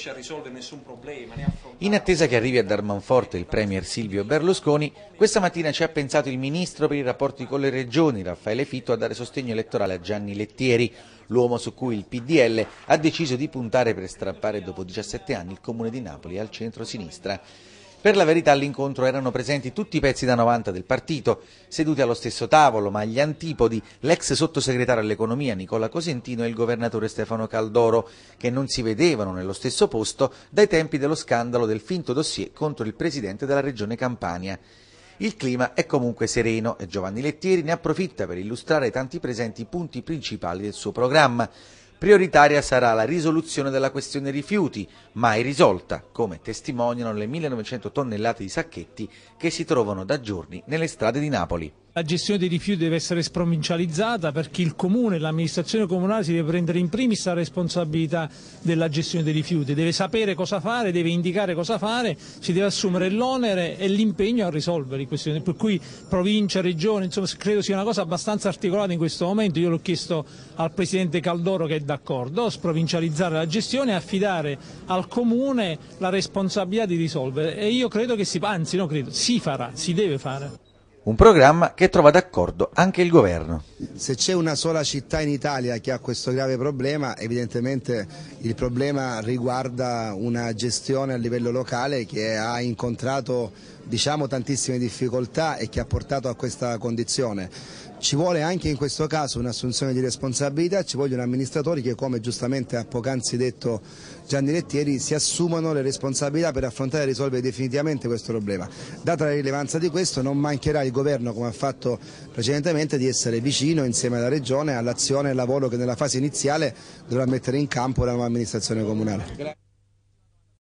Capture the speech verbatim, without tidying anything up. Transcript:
riesce a risolvere nessun problema. Ne In attesa che arrivi a dar manforte il premier Silvio Berlusconi, questa mattina ci ha pensato il ministro per i rapporti con le regioni, Raffaele Fitto, a dare sostegno elettorale a Gianni Lettieri, l'uomo su cui il P D L ha deciso di puntare per strappare dopo diciassette anni il comune di Napoli al centro-sinistra. Per la verità all'incontro erano presenti tutti i pezzi da novanta del partito, seduti allo stesso tavolo, ma agli antipodi l'ex sottosegretario all'economia Nicola Cosentino e il governatore Stefano Caldoro, che non si vedevano nello stesso posto dai tempi dello scandalo del finto dossier contro il presidente della regione Campania. Il clima è comunque sereno e Giovanni Lettieri ne approfitta per illustrare ai tanti presenti i punti principali del suo programma. Prioritaria sarà la risoluzione della questione rifiuti, mai risolta, come testimoniano le millenovecento tonnellate di sacchetti che si trovano da giorni nelle strade di Napoli. La gestione dei rifiuti deve essere sprovincializzata perché il comune, l'amministrazione comunale si deve prendere in primis la responsabilità della gestione dei rifiuti, deve sapere cosa fare, deve indicare cosa fare, si deve assumere l'onere e l'impegno a risolvere le questioni, per cui provincia, regione, insomma credo sia una cosa abbastanza articolata in questo momento. Io l'ho chiesto al Presidente Caldoro che è d'accordo, sprovincializzare la gestione e affidare al comune la responsabilità di risolvere e io credo che si, anzi no credo, si farà, si deve fare. Un programma che trova d'accordo anche il governo. Se c'è una sola città in Italia che ha questo grave problema, evidentemente il problema riguarda una gestione a livello locale che ha incontrato, diciamo, tantissime difficoltà e che ha portato a questa condizione. Ci vuole anche in questo caso un'assunzione di responsabilità, ci vogliono amministratori che, come giustamente ha poc'anzi detto Gianni Lettieri, si assumano le responsabilità per affrontare e risolvere definitivamente questo problema. Data la rilevanza di questo, non mancherà il governo, come ha fatto precedentemente, di essere vicino insieme alla regione all'azione e al lavoro che nella fase iniziale dovrà mettere in campo la nuova amministrazione comunale.